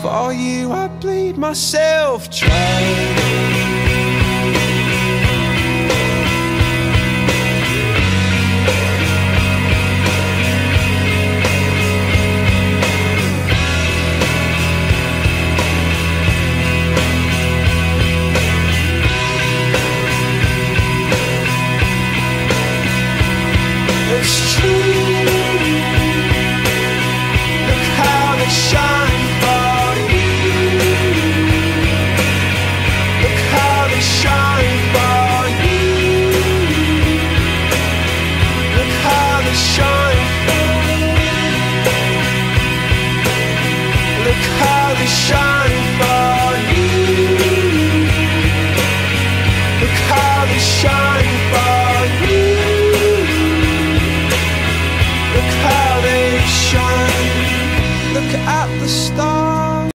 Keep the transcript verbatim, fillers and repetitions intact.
For you I bleed myself dry. It's true. Look how they shine for you. Look how they shine for you. Look how they shine for you. Look how they shine.